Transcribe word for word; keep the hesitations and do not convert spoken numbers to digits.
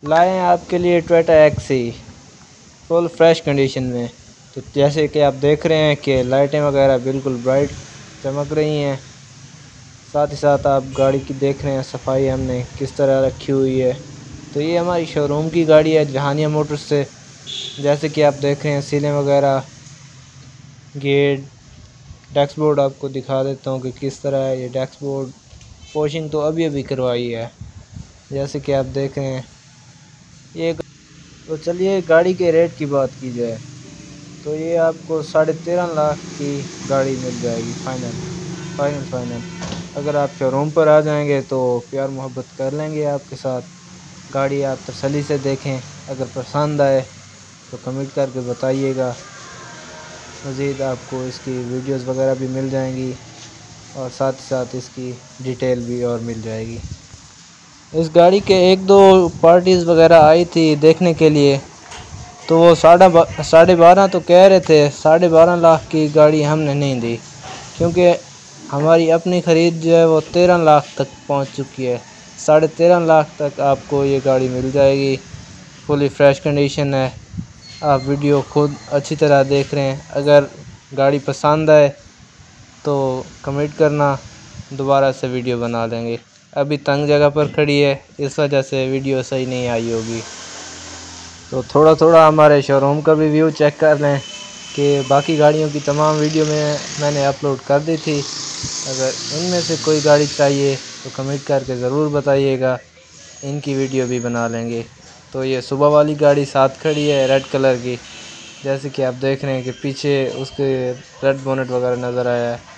लाए हैं आपके लिए Toyota Axio full fresh condition में। तो जैसे कि आप देख रहे हैं कि लाइटें वगैरह बिल्कुल ब्राइट चमक रही हैं। साथ ही साथ आप गाड़ी की देख रहे हैं सफाई हमने किस तरह रखी हुई है। तो ये हमारी शोरूम की गाड़ी है जहानिया मोटर्स से। जैसे कि आप देख रहे हैं सीलें वगैरह, गेट, डैशबोर्ड आपको दिखा देता हूँ कि किस तरह है ये डैशबोर्ड। वॉशिंग तो अभी अभी करवाई है जैसे कि आप देख रहे हैं ये। तो चलिए गाड़ी के रेट की बात की जाए तो ये आपको साढ़े तेरह लाख की गाड़ी मिल जाएगी फाइनल फाइनल फाइनल। अगर आप शोरूम पर आ जाएंगे तो प्यार मोहब्बत कर लेंगे आपके साथ। गाड़ी आप तसल्ली से देखें, अगर पसंद आए तो कमेंट करके बताइएगा। मज़ीद आपको इसकी वीडियोस वगैरह भी मिल जाएंगी और साथ ही साथ इसकी डिटेल भी और मिल जाएगी। इस गाड़ी के एक दो पार्टीज़ वगैरह आई थी देखने के लिए, तो वो साढ़े बा, साढ़े बारह तो कह रहे थे। साढ़े बारह लाख की गाड़ी हमने नहीं दी क्योंकि हमारी अपनी ख़रीद जो है वो तेरह लाख तक पहुंच चुकी है। साढ़े तेरह लाख तक आपको ये गाड़ी मिल जाएगी। फुली फ्रेश कंडीशन है। आप वीडियो खुद अच्छी तरह देख रहे हैं। अगर गाड़ी पसंद आए तो कमेंट करना, दोबारा से वीडियो बना देंगे। अभी तंग जगह पर खड़ी है इस वजह से वीडियो सही नहीं आई होगी। तो थोड़ा थोड़ा हमारे शोरूम का भी व्यू चेक कर लें कि बाकी गाड़ियों की तमाम वीडियो में मैंने अपलोड कर दी थी। अगर इनमें से कोई गाड़ी चाहिए तो कमेंट करके ज़रूर बताइएगा, इनकी वीडियो भी बना लेंगे। तो ये सुबह वाली गाड़ी साथ खड़ी है रेड कलर की, जैसे कि आप देख रहे हैं कि पीछे उसके रेड बोनेट वगैरह नज़र आया है।